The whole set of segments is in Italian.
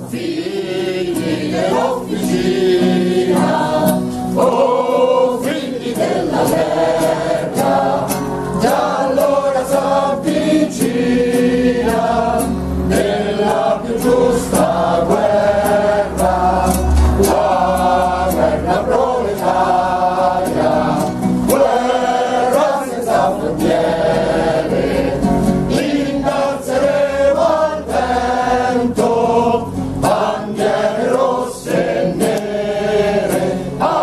figli dell'officina, oh figli della terra, già allora s'avvicina nella più giusta guerra, la guerra proletaria, guerra senza frontiere, innalzeremo al vento bandiere rosse e nere,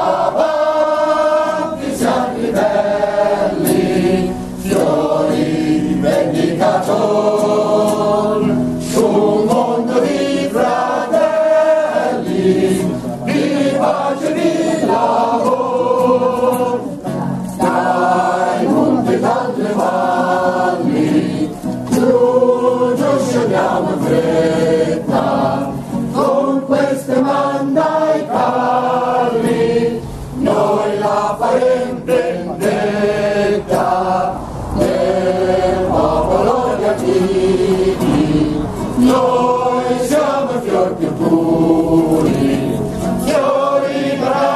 avanti siamo ribelli, fiori vendicatori, su un mondo di fratelli, di pace e di lavoro, dai monti e dalle valli, giù scendiamo in fretta, con queste mani ai calli, noi la faremo vendetta del popolo di antichi, noi siamo i fiori più puri, fiori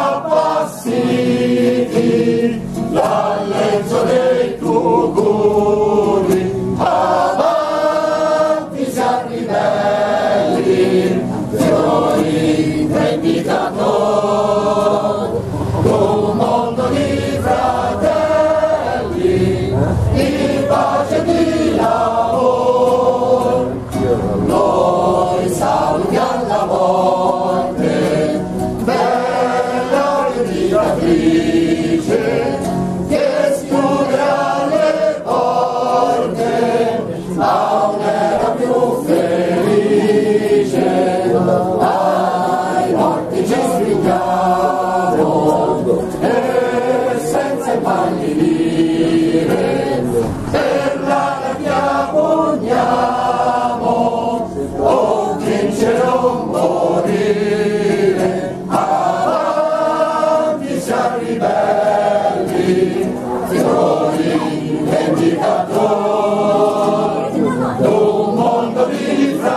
appassiti, l'alleggia dei tuguri, avanti siamo ribelli, fiori vendicatori, un mondo di fratelli, di pace e di lavoro, noi salutiamo la morte, bella vendicatrice, che schiuderà le porte a un'era più felice. Ai morti ci stringiamo e senza impallidire per l'aria che abboniamo, o vincere o morire, avanti siamo ribelli, fiori vendicatori, d'un mondo di